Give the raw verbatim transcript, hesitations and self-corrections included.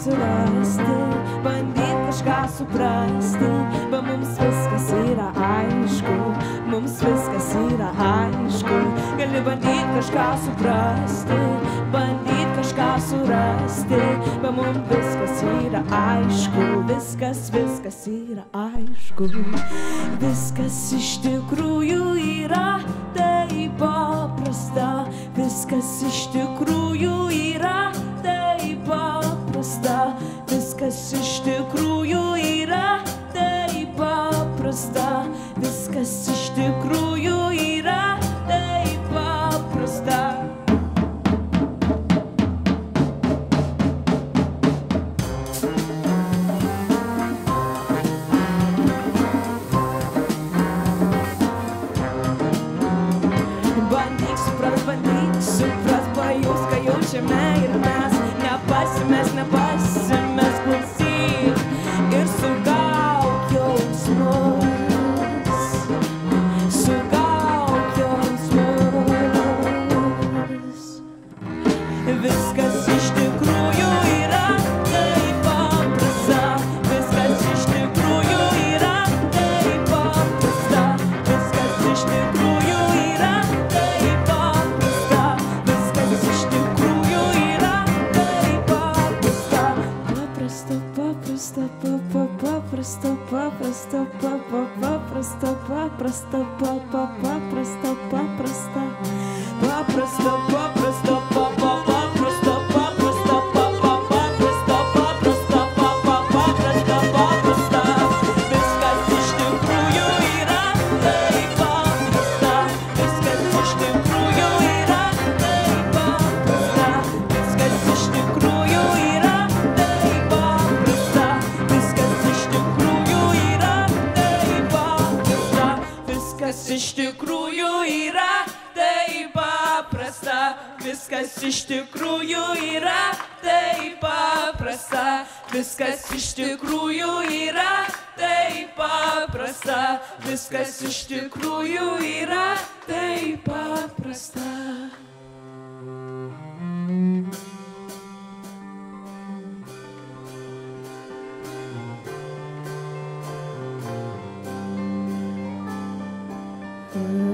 surasti, bandyt kažką suprasti, bet mums viskas yra aišku, mums viskas yra aišku. Gali bandyt kažką suprasti, bandyt kažką surasti, bet mums viskas yra aišku, viskas, viskas yra aišku. Viskas iš tikrųjų yra taip paprasta, viskas iš tikrųjų yra taip paprasta, viskas iš tikrųjų yra taip paprasta, viskas iš tikrųjų yra taip paprasta. Bandyk suprast, bandyk suprast, pajus, ką jaučiame ir mes. Nepasimės, nepasimės, klausyk ir sugauk jausmus, sugauk jausmus. Viskas iš tikrųjų yra taip paprasta, viskas iš tikrųjų yra taip paprasta, viskas iš tikrųjų yra taip paprasta, viskas iš tikrųjų yra taip paprasta. Paprasta, paprasta, papa, paprasta, paprasta, papa, paprasta, paprasta, papa, paprasta, paprasta, paprasta, paprasta, papa, paprasta, paprasta, papa, paprasta, paprasta, papa, paprasta, paprasta. Viskas iš tikrųjų yra taip paprasta, viskas iš tikrųjų yra taip paprasta, viskas iš tikrųjų yra taip paprasta, viskas iš tikrųjų yra taip paprasta, viskas iš tikrųjų yra taip paprasta, viskas iš tikrųjų yra taip paprasta, viskas iš tikrųjų yra taip paprasta, viskas iš tikrųjų yra taip paprasta. Mm.